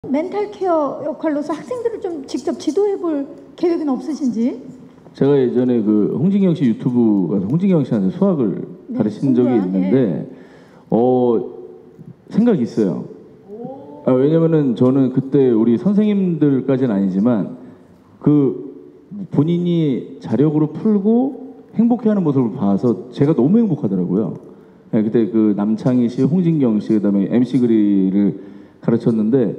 멘탈 케어 역할로서 학생들을 좀 직접 지도해 볼 계획은 없으신지? 제가 예전에 그 홍진경 씨 유튜브 가서 홍진경 씨한테 수학을 가르친 적이 있는데 생각이 있어요. 왜냐면은 저는 그때 우리 선생님들까지는 아니지만 그 본인이 자력으로 풀고 행복해하는 모습을 봐서 제가 너무 행복하더라고요. 네, 그때 그 남창희 씨, 홍진경 씨, 그다음에 MC 그리를 가르쳤는데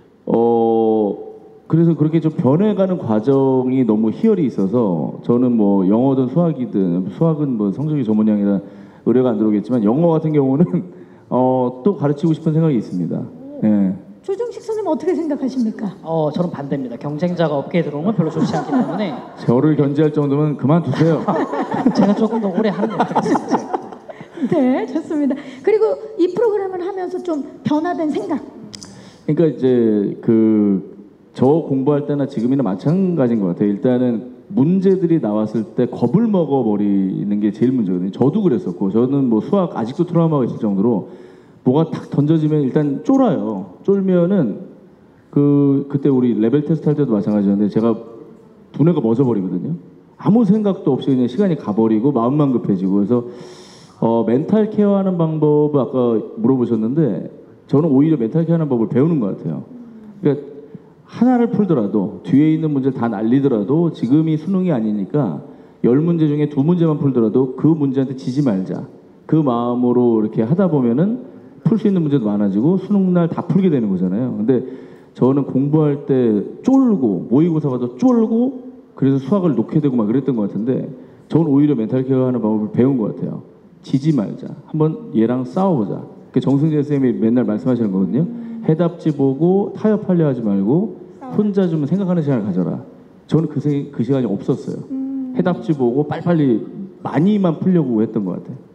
그래서 그렇게 좀 변해가는 과정이 너무 희열이 있어서 저는 뭐 영어든 수학이든 수학은 뭐 성적이 저 모양이라 의뢰가 안 들어오겠지만 영어 같은 경우는 또 가르치고 싶은 생각이 있습니다. 네. 조정식 선생님 어떻게 생각하십니까? 저는 반대입니다. 경쟁자가 업계에 들어오는 건 별로 좋지 않기 때문에 저를 견제할 정도면 그만두세요. 제가 조금 더 오래 하는 게 어떻겠습니까? 네, 좋습니다. 그리고 이 프로그램을 하면서 좀 변화된 생각. 그러니까 이제 저 공부할 때나 지금이나 마찬가지인 것 같아요. 일단은 문제들이 나왔을 때 겁을 먹어버리는 게 제일 문제거든요. 저도 그랬었고, 저는 뭐 수학 아직도 트라우마가 있을 정도로 뭐가 탁 던져지면 일단 쫄아요. 쫄면은 그때 우리 레벨 테스트 할 때도 마찬가지였는데 제가 두뇌가 멎어버리거든요. 아무 생각도 없이 그냥 시간이 가버리고 마음만 급해지고. 그래서 멘탈 케어하는 방법을 아까 물어보셨는데 저는 오히려 멘탈 케어하는 방법을 배우는 것 같아요. 그러니까 하나를 풀더라도 뒤에 있는 문제를 다 날리더라도 지금이 수능이 아니니까 10문제 중에 2문제만 풀더라도 그 문제한테 지지 말자. 그 마음으로 이렇게 하다 보면은 풀 수 있는 문제도 많아지고 수능날 다 풀게 되는 거잖아요. 근데 저는 공부할 때 쫄고 모의고사 봐도 쫄고 그래서 수학을 놓게 되고 막 그랬던 것 같은데 저는 오히려 멘탈 케어하는 방법을 배운 것 같아요. 지지 말자. 한번 얘랑 싸워보자. 정승재 쌤이 맨날 말씀하시는 거거든요. 해답지 보고 타협하려 하지 말고 혼자 좀 생각하는 시간을 가져라. 저는 그 시간이 없었어요. 해답지 보고 빨리빨리 많이만 풀려고 했던 것 같아요.